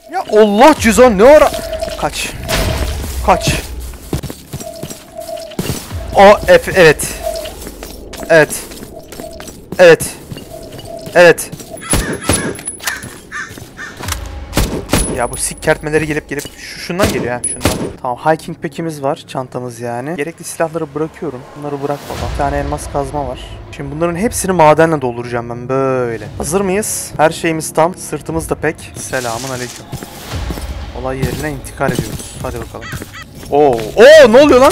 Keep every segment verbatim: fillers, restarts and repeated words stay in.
Ya Allah cüzdan ne ara? Kaç. Kaç. O F evet. Evet. Evet. Evet. Ya bu sik kertmeleri gelip gelip şu şundan geliyor ha, şundan. Tamam, hiking pack'imiz var, çantamız yani. Gerekli silahları bırakıyorum. Bunları bırakmadan. Bir tane elmas kazma var. Şimdi bunların hepsini madenle dolduracağım ben böyle. Hazır mıyız? Her şeyimiz tam. Sırtımız da pek. Selamun aleyküm. Olay yerine intikal ediyoruz. Hadi bakalım. Oo, oo ne oluyor lan?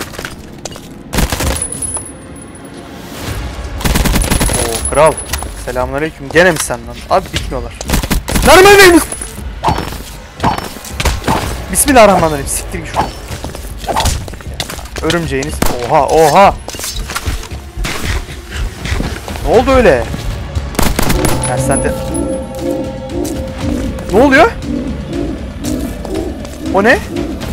Oo kral. Selamun aleyküm. Gene mi sen lan? Abi bitmiyorlar. Nerede? Bismillahirrahmanirrahim. Siktir git şunu. Örümceğiniz. Oha oha. Ne oldu öyle? Ya sen de... Ne oluyor? O ne?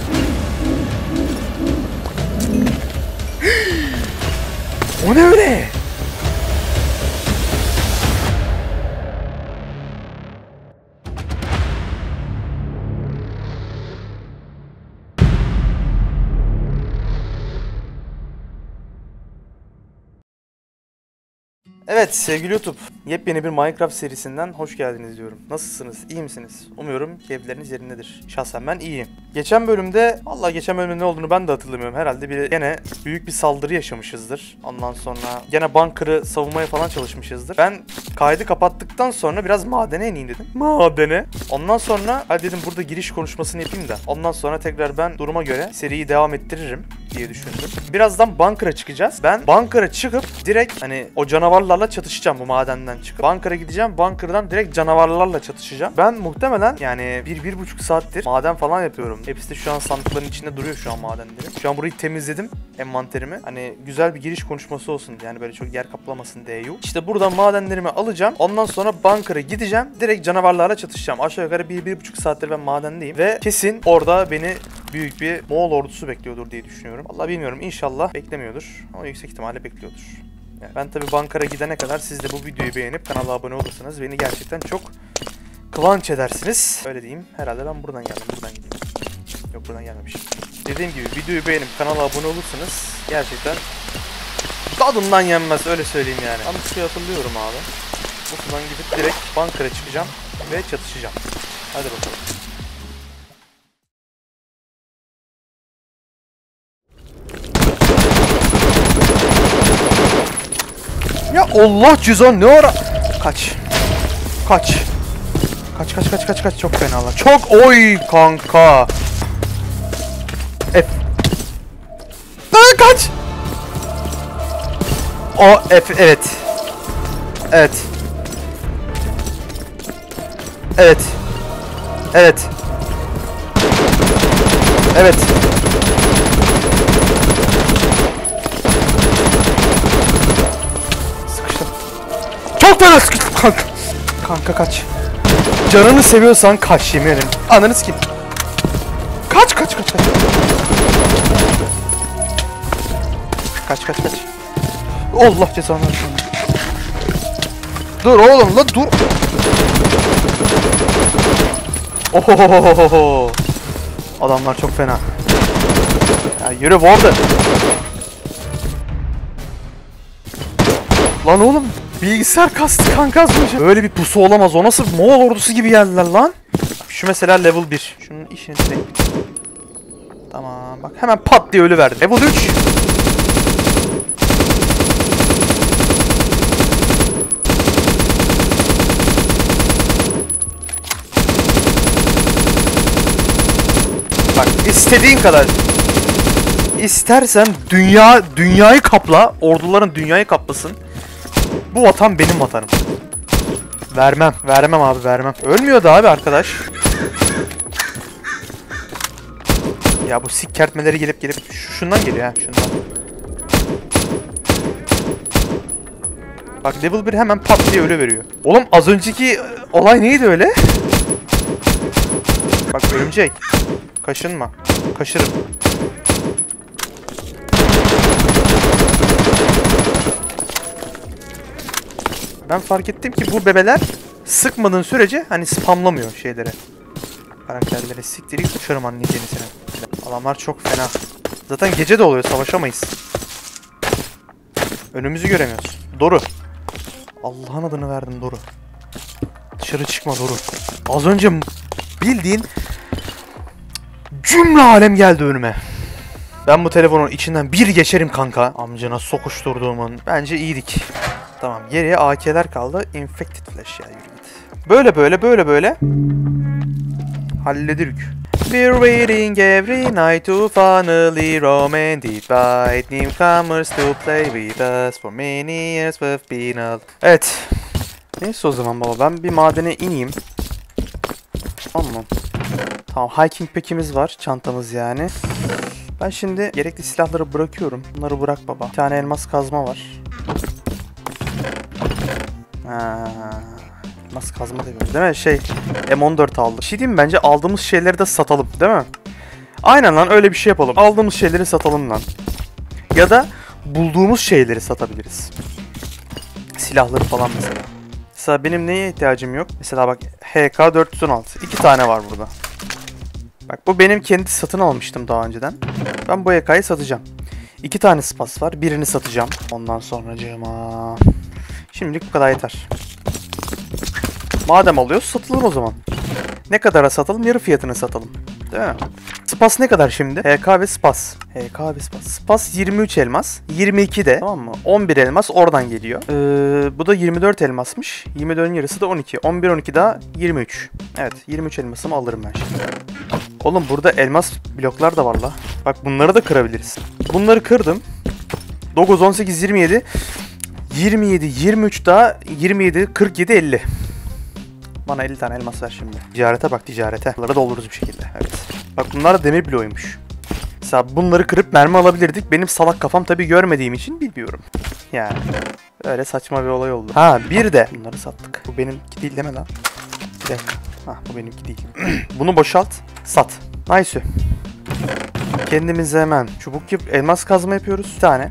O ne öyle? Evet sevgili YouTube, yepyeni bir Minecraft serisinden hoş geldiniz diyorum. Nasılsınız? İyi misiniz? Umuyorum keyifleriniz yerindedir. Şahsen ben iyiyim. Geçen bölümde, vallahi geçen bölümde ne olduğunu ben de hatırlamıyorum. Herhalde bir gene büyük bir saldırı yaşamışızdır. Ondan sonra gene bunker'ı savunmaya falan çalışmışızdır. Ben kaydı kapattıktan sonra biraz madene ineyim dedim. Madene. Ondan sonra hadi dedim burada giriş konuşmasını yapayım da. Ondan sonra tekrar ben duruma göre seriyi devam ettiririm diye düşündüm. Birazdan bunker'a çıkacağız. Ben bunker'a çıkıp direkt hani o canavarlarla çatışacağım bu madenden çıkıp. Bunker'a gideceğim. Bunker'dan direkt canavarlarla çatışacağım. Ben muhtemelen yani bir, bir buçuk saattir maden falan yapıyorum. Hepsi de şu an sandıkların içinde duruyor şu an madenlerim. Şu an burayı temizledim. Envanterimi. Hani güzel bir giriş konuşması olsun. Yani böyle çok yer kaplamasın diye. İşte buradan madenlerimi alacağım. Ondan sonra bunker'a gideceğim. Direkt canavarlarla çatışacağım. Aşağı yukarı bir, bir buçuk saattir ben madendeyim. Ve kesin orada beni büyük bir Moğol ordusu bekliyordur diye düşünüyorum. Vallahi bilmiyorum. İnşallah beklemiyordur. Ama yüksek ihtimalle bekliyordur. Yani ben tabii bunker'a gidene kadar siz de bu videoyu beğenip kanala abone olursanız beni gerçekten çok kıvanç edersiniz. Öyle diyeyim. Herhalde ben buradan geldim. Buradan gideyim. Yok buradan gelmemişim. Dediğim gibi videoyu beğenip kanala abone olursanız gerçekten tadından yenmez, öyle söyleyeyim yani. Ben bir şey hatırlıyorum abi. Buradan gidip direkt bunker'a çıkacağım ve çatışacağım. Hadi bakalım. Ya Allah cüzdan ne ara? Kaç. Kaç. Kaç kaç kaç kaç kaç çok fena lan. Çok oy kanka. F. Lan kaç. O F evet. Evet. Evet. Evet. Evet. Çok fena sıkıştım kanka. Kanka kaç. Canını seviyorsan kaç, yemin ederim. Ananı sikeyim. Kaç kaç kaç kaç. Kaç kaç kaç. Allah cezanı versin. Dur oğlum la dur. Ohohohoho. Adamlar çok fena. Ya yürü orada. Lan oğlum. Bilgisayar kastı kanka az önce. Öyle bir pusu olamaz. O nasıl Moğol ordusu gibi geldiler lan. Şu mesela level bir. Şunun işini direkt. Tamam bak hemen pat diye ölü verdi. Level üç. Bak istediğin kadar. İstersen dünya dünyayı kapla. Orduların dünyayı kaplasın. Bu vatan benim vatanım. Vermem. Vermem abi vermem. Ölmüyordu abi arkadaş. Ya bu sik kertmeleri gelip gelip şu şundan geliyor ha. Şundan. Bak level bir hemen pat diye ölü veriyor. Oğlum az önceki olay neydi öyle? Bak örümcek. Kaşınma. Kaşırım. Ben fark ettim ki bu bebeler sıkmadığın sürece hani spamlamıyor şeyleri. Karakterleri siktirip uçarım anneciğini senin. Adamlar çok fena. Zaten gece de oluyor, savaşamayız. Önümüzü göremiyoruz. Doru. Allah'ın adını verdim Doru. Dışarı çıkma Doru. Az önce bildiğin cümle alem geldi önüme. Ben bu telefonun içinden bir geçerim kanka. Amcana sokuşturduğumun. Bence iyiydik. Tamam, geriye A K'ler kaldı. Infected Flash ya, yürü git. Böyle böyle böyle böyle halledirik. We're waiting every night to finally romantic invite newcomers to play with us for many years we've been out. Evet. Neyse o zaman baba, ben bir madene ineyim. Tamam mı? Tamam, hiking pack'imiz var, çantamız yani. Ben şimdi gerekli silahları bırakıyorum. Bunları bırak baba. Bir tane elmas kazma var. Ha, elmas kazma diyoruz değil mi? Şey, M on dört aldım. Bir şey diyeyim mi? Bence aldığımız şeyleri de satalım değil mi? Aynen lan, öyle bir şey yapalım. Aldığımız şeyleri satalım lan. Ya da bulduğumuz şeyleri satabiliriz. Silahları falan mesela. Mesela benim neye ihtiyacım yok? Mesela bak, H K dört yüz on altı. İki tane var burada. Bak, bu benim kendi satın almıştım daha önceden. Ben bu H K'yı satacağım. İki tane spas var. Birini satacağım. Ondan sonracığıma. Şimdilik bu kadar yeter. Madem alıyoruz, satalım o zaman. Ne kadara satalım? Yarı fiyatını satalım. Değil mi? Spas ne kadar şimdi? H K ve spas. H K ve spas. Spas yirmi üç elmas. yirmi iki de, tamam mı? on bir elmas oradan geliyor. Ee, bu da yirmi dört elmasmış. yirmi dördün yarısı da on iki. on bir on iki daha yirmi üç. Evet, yirmi üç elmasımı alırım ben şimdi. Oğlum burada elmas bloklar da var la. Bak, bunları da kırabiliriz. Bunları kırdım. dokuz, on sekiz, yirmi yedi. yirmi yedi, yirmi üç daha yirmi yedi, kırk yedi, elli. Bana elli tane elmas ver şimdi. Ticarete bak, ticarete. Bunları doldururuz bir şekilde. Evet. Bak, bunlar da demir bloğuymuş. Mesela bunları kırıp mermi alabilirdik. Benim salak kafam tabii görmediğim için bilmiyorum. Yani öyle saçma bir olay oldu. Ha, bir de bunları sattık. Bu benimki değil deme lan. Bir dakika. Ha, bu benimki değil. Bunu boşalt, sat. Nice. Kendimize hemen çubuk yap, elmas kazma yapıyoruz. Bir tane.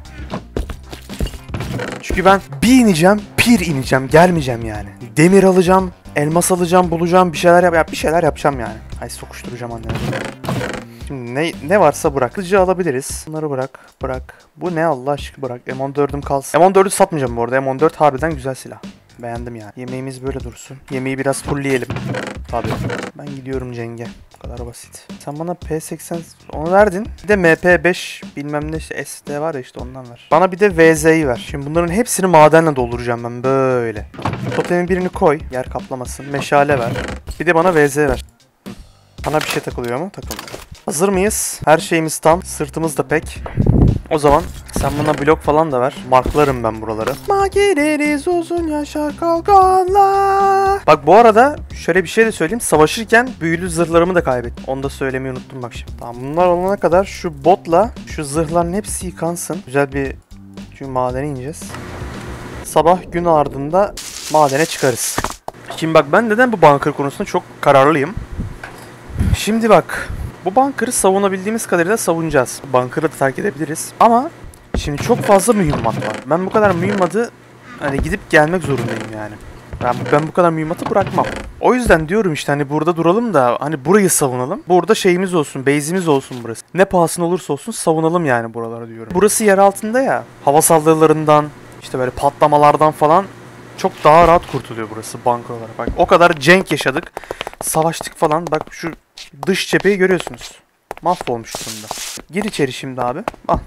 Çünkü ben bir ineceğim, bir ineceğim, gelmeyeceğim yani. Demir alacağım, elmas alacağım, bulacağım, bir şeyler yap, yap bir şeyler yapacağım yani. Ay, sokuşturacağım annemi. Şimdi ne ne varsa bırak. Hızlıca alabiliriz. Bunları bırak, bırak. Bu ne Allah aşkına, bırak. M on dördüm kalsın. M on dördü satmayacağım bu arada. M on dört harbiden güzel silah. Beğendim yani. Yemeğimiz böyle dursun. Yemeği biraz fullleyelim. Tabii. Ben gidiyorum Cenge. Bu kadar basit. Sen bana P seksen onu verdin. Bir de M P beş bilmem ne işte S D var ya, işte ondan ver. Bana bir de V Z'yi ver. Şimdi bunların hepsini madenle dolduracağım ben böyle. Totemin birini koy. Yer kaplamasın. Meşale ver. Bir de bana V Z ver. Bana bir şey takılıyor mu? Takılmıyor. Hazır mıyız? Her şeyimiz tam. Sırtımız da pek. O zaman sen bana blok falan da ver. Marklarım ben buraları. Makineniz uzun yaşar kalkanla. Bak, bu arada şöyle bir şey de söyleyeyim. Savaşırken büyülü zırhlarımı da kaybettim. Onu da söylemeyi unuttum bak şimdi. Tamam, bunlar olana kadar şu botla şu zırhların hepsi yıkansın. Güzel bir, çünkü madene ineceğiz. Sabah gün ardında madene çıkarız. Şimdi bak, ben neden bu bunker konusunda çok kararlıyım. Şimdi bak, bu bunker'ı savunabildiğimiz kadarıyla savunacağız. Bunker'ı da terk edebiliriz. Ama şimdi çok fazla mühimmat var. Ben bu kadar mühimmatı hani gidip gelmek zorundayım yani. Ben, ben bu kadar mühimmatı bırakmam. O yüzden diyorum işte, hani burada duralım da hani burayı savunalım. Burada şeyimiz olsun, base'imiz olsun burası. Ne pahasına olursa olsun savunalım yani buraları diyorum. Burası yer altında ya. Hava saldırılarından, işte böyle patlamalardan falan çok daha rahat kurtuluyor burası bunker olarak. Bak, o kadar cenk yaşadık. Savaştık falan. Bak, şu dış cepheyi görüyorsunuz. Mahvolmuş durumda. Gir içeri şimdi abi. Al.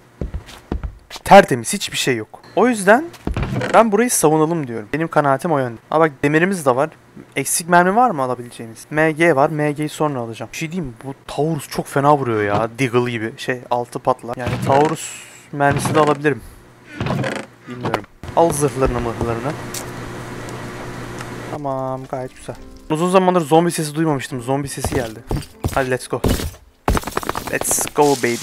Tertemiz, hiçbir şey yok. O yüzden ben burayı savunalım diyorum. Benim kanaatim o yönde. Ama bak, demirimiz de var. Eksik mermi var mı alabileceğimiz? M G var. M G'yi sonra alacağım. Bir şey diyeyim mi? Bu Taurus çok fena vuruyor ya. Deagle gibi. Şey, altı patlar. Yani Taurus mermisi de alabilirim. Bilmiyorum. Al zırhlarını mırhlarını. Tamam, gayet güzel. Uzun zamandır zombi sesi duymamıştım. Zombi sesi geldi. Hadi let's go. Let's go baby.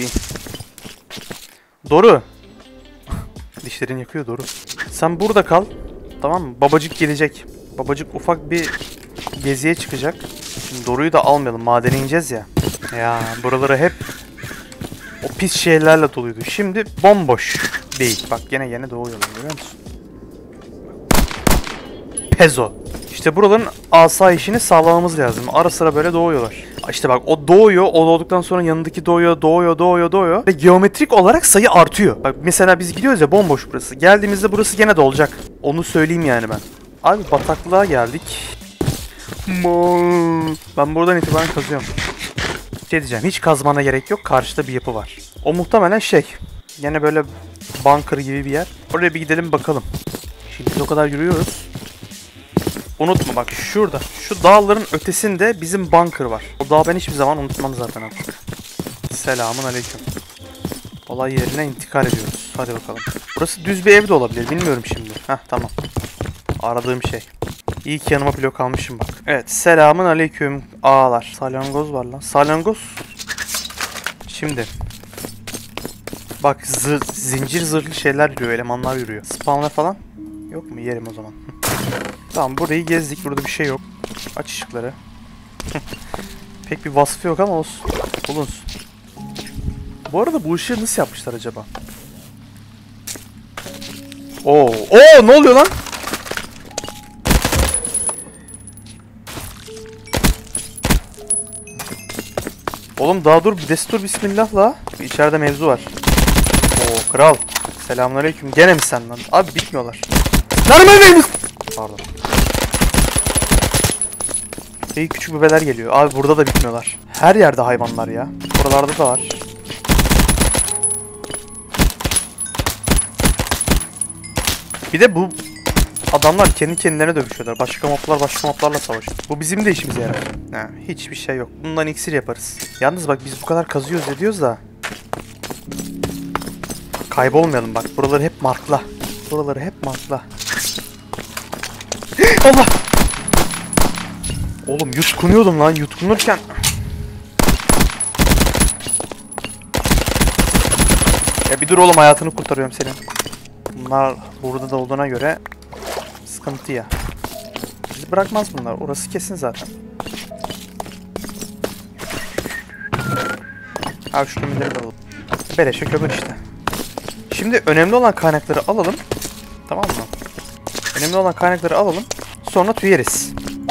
Doru. Dişlerin yakıyor Doru. Sen burada kal. Tamam mı? Babacık gelecek. Babacık ufak bir geziye çıkacak. Şimdi Doru'yu da almayalım. Madene ineceğiz ya. Ya buraları hep o pis şeylerle doluydu. Şimdi bomboş değil. Bak, gene gene doğuyorlar, görüyor musun? Pezo. İşte buraların asayişini sağlamamız lazım. Ara sıra böyle doğuyorlar. İşte bak o doğuyor, o doğduktan sonra yanındaki doğuyor, doğuyor, doğuyor, doğuyor. Ve geometrik olarak sayı artıyor. Bak mesela biz gidiyoruz ya, bomboş burası. Geldiğimizde burası gene dolacak. Onu söyleyeyim yani ben. Abi bataklığa geldik. Ben buradan itibaren kazıyorum. Şey diyeceğim, hiç kazmana gerek yok. Karşıda bir yapı var. O muhtemelen şey. Yine böyle bunker gibi bir yer. Oraya bir gidelim bakalım. Şimdi biz o kadar yürüyoruz. Unutma bak şurada. Şu dağların ötesinde bizim bunker var. O dağı ben hiçbir zaman unutmam zaten artık. Selamun aleyküm. Olay yerine intikal ediyoruz. Hadi bakalım. Burası düz bir ev de olabilir. Bilmiyorum şimdi. Heh tamam. Aradığım şey. İyi ki yanıma blok almışım bak. Evet. Selamun aleyküm ağalar. Salyangoz var lan. Salyangoz. Şimdi. Bak zır, zincir zırhlı şeyler yürüyor. Elemanlar yürüyor. Spawner falan. Yok mu? Yerim o zaman. Tamam burayı gezdik. Burada bir şey yok. Aç ışıkları. Pek bir vasfı yok ama olsun. Bulunsun. Bu arada bu ışığı nasıl yapmışlar acaba? Oo, oo ne oluyor lan? Oğlum daha dur bir destur bismillah la. İçeride mevzu var. Oo kral. Selamünaleyküm. Gene mi sen lan? Abi bitmiyorlar. Nerede? Pardon. İyi küçük bebeler geliyor. Abi burada da bitmiyorlar. Her yerde hayvanlar ya. Buralarda da var. Bir de bu adamlar kendi kendilerine dövüşüyorlar. Başka moblar başka moblarla savaşıyor. Bu bizim de işimize yarar. Ha, hiçbir şey yok. Bundan iksir yaparız. Yalnız bak biz bu kadar kazıyoruz ediyoruz da kaybolmayalım bak. Buraları hep markla. Buraları hep markla. Allah! Oğlum yutkunuyordum lan. Yutkunurken ya bir dur oğlum, hayatını kurtarıyorum senin. Bunlar burada da olduğuna göre sıkıntı ya. Bizi bırakmaz bunlar. Orası kesin zaten. Abi şu kömürleri de alalım. Beleşe kömür işte. Şimdi önemli olan kaynakları alalım. Tamam mı? Önemli olan kaynakları alalım. Sonra tüyeriz.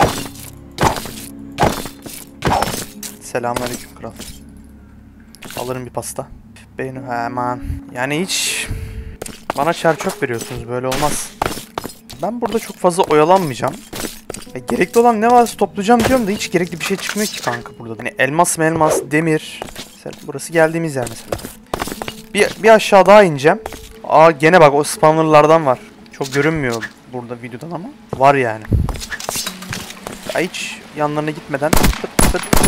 Selamünaleyküm kral. Alırım bir pasta. Benim hemen. Yani hiç bana çer çöp veriyorsunuz, böyle olmaz. Ben burada çok fazla oyalanmayacağım. E, gerekli olan ne varsa toplayacağım diyorum da hiç gerekli bir şey çıkmıyor ki kanka burada. Hani elmas elmas, demir. Mesela burası geldiğimiz yer mesela. Bir, bir aşağı daha ineceğim. Aa gene bak o spawnerlardan var. Çok görünmüyor burada videodan ama var yani. Ya hiç yanlarına gitmeden pıt pıt pıt pıt.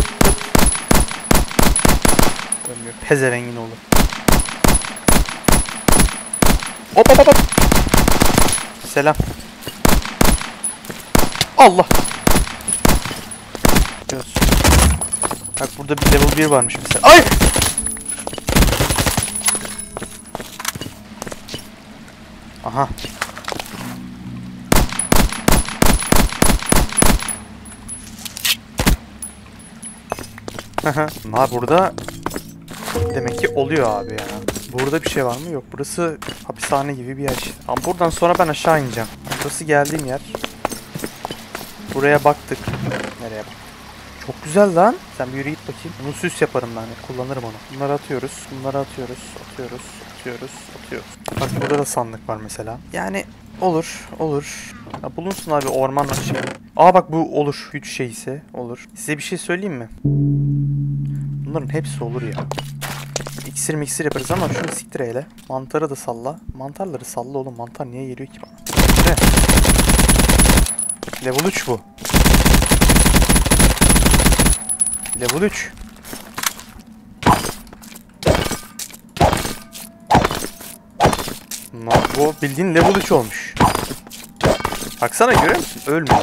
Ölmüyor. Pezevengin oğlu. Hop hop hop. Selam. Allah. Göz. Bak burada bir level bir varmış mesela. Ay! Aha. Ha burada demek ki oluyor abi ya. Burada bir şey var mı? Yok. Burası hapishane gibi bir yer. Ama buradan sonra ben aşağı ineceğim. Burası geldiğim yer. Buraya baktık. Nereye bak? Çok güzel lan. Sen bir yürü git bakayım. Bunu süs yaparım ben. Kullanırım onu. Bunları atıyoruz. Bunları atıyoruz. Atıyoruz. Atıyoruz. Atıyoruz. Bak burada da sandık var mesela. Yani olur. Olur. Ya bulunsun abi ormanla şey. Aa bak bu olur. Güç şeyse olur. Size bir şey söyleyeyim mi? Bunların hepsi olur ya. İksir miksir yaparız ama şunu siktir eyle. Mantarı da salla. Mantarları salla oğlum. Mantar niye geliyor ki bana? Ne? Level üç bu. Level üç. Bu bildiğin level üç olmuş. Baksana görüyor musun? Ölmüyor.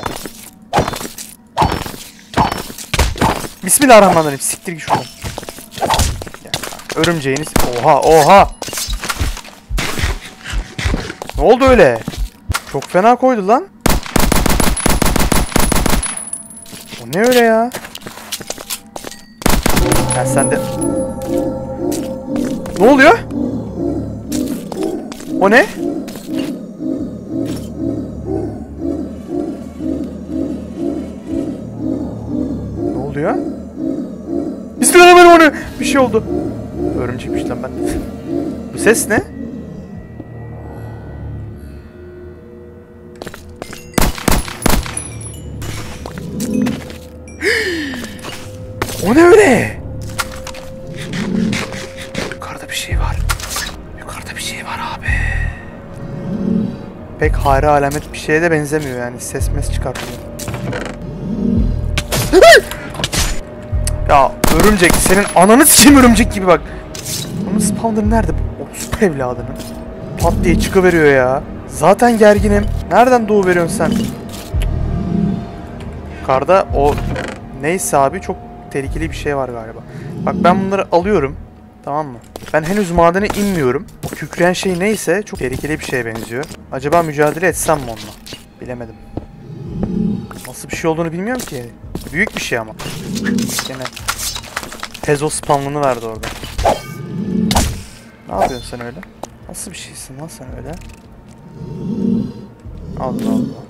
Bismillahirrahmanirrahim. Siktir git şuradan. Örümceğiniz. Oha oha. Ne oldu öyle? Çok fena koydu lan. O ne öyle ya? Ya sen de. Ne oluyor? O ne? oluyor? Bismillahirrahmanirrahim. Bir şey oldu. Örümcekmiş lan ben. Bu ses ne? O ne öyle? Yukarıda bir şey var. Yukarıda bir şey var abi. Pek hayra alamet bir şeye de benzemiyor yani. Ses mes çıkartıyor. Ya örümcek, senin ananı sikeyim örümcek gibi bak. Onun spawner nerede? O süper evladının. Pat diye çıkıveriyor ya. Zaten gerginim. Nereden doğu veriyorsun sen? Yukarıda o neyse abi, çok tehlikeli bir şey var galiba. Bak ben bunları alıyorum. Tamam mı? Ben henüz madene inmiyorum. O kükreyen şey neyse çok tehlikeli bir şeye benziyor. Acaba mücadele etsem mi onunla? Bilemedim. Nasıl bir şey olduğunu bilmiyorum ki. Büyük bir şey ama. Gene Tezo spamlını verdi orada. Ne yapıyorsun sen öyle? Nasıl bir şeysin lan sen öyle? Allah Allah.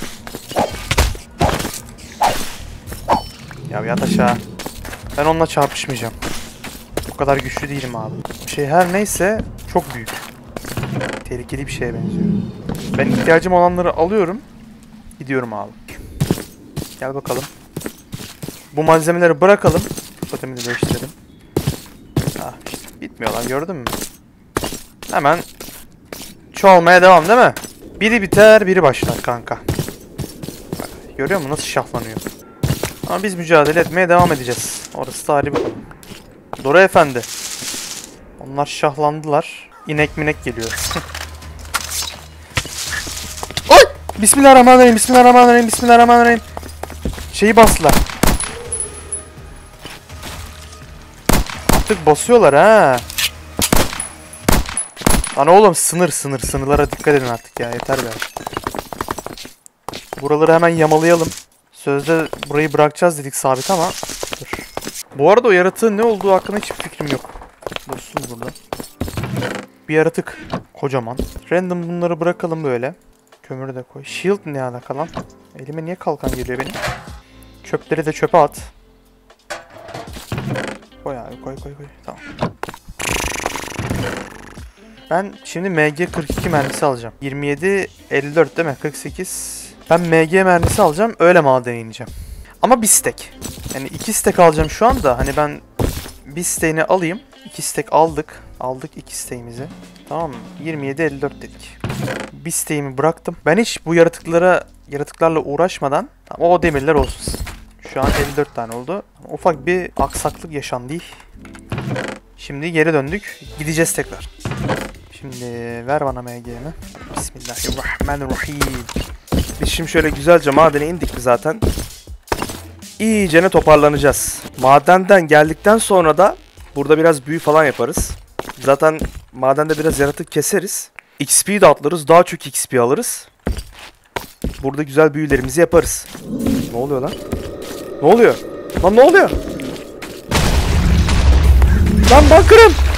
Ya yat aşağı. Ben onunla çarpışmayacağım. O kadar güçlü değilim abi. Şey her neyse çok büyük. Tehlikeli bir şeye benziyor. Ben ihtiyacım olanları alıyorum. Gidiyorum abi. Gel bakalım. Bu malzemeleri bırakalım. Totemi de değiştirelim. Ah işte bitmiyor lan, gördün mü? Hemen çoğalmaya devam değil mi? Biri biter biri başlar kanka. Bak, görüyor musun nasıl şahlanıyor? Ama biz mücadele etmeye devam edeceğiz. Orası da hali bakalım. Dora efendi. Onlar şahlandılar. İnek minek geliyor. Oy! Bismillahirrahmanirrahim. Bismillahirrahmanirrahim. Bismillahirrahmanirrahim. Şeyi bastılar. Artık basıyorlar ha. Lan oğlum sınır sınır. Sınırlara dikkat edin artık ya. Yeter be. Buraları hemen yamalayalım. Sözde burayı bırakacağız dedik sabit ama. Dur. Bu arada o yaratığın ne olduğu hakkında hiçbir fikrim yok. Dursun burada. Bir yaratık. Kocaman. Random bunları bırakalım böyle. Kömürü de koy. Shield ne alaka lan? Elime niye kalkan geliyor benim? Çöpleri de çöpe at. Koy abi, koy koy koy. Tamam. Ben şimdi M G kırk iki mermisi alacağım. yirmi yedi elli dört değil mi? kırk sekiz. Ben M G mermisi alacağım. Öyle madene ineceğim. Ama bir stack. Yani iki stack alacağım şu anda. Hani ben bir stack'ini alayım. iki stack aldık. Aldık iki stack'imizi. Tamam mı? yirmi yedi elli dört dedik. Bir stack'imi bıraktım. Ben hiç bu yaratıklara yaratıklarla uğraşmadan, ama o demirler olsun. Şu an elli dört tane oldu. Ufak bir aksaklık yaşandı. Şimdi geri döndük. Gideceğiz tekrar. Şimdi ver bana M G'mi. Bismillahirrahmanirrahim. Biz şimdi şöyle güzelce madene indik mi zaten. İyicene toparlanacağız. Madenden geldikten sonra da burada biraz büyü falan yaparız. Zaten madende biraz yaratık keseriz. X P'yi de atlarız. Daha çok X P alırız. Burada güzel büyülerimizi yaparız. Ne oluyor lan? Ne oluyor? Lan ne oluyor? Lan bakırım.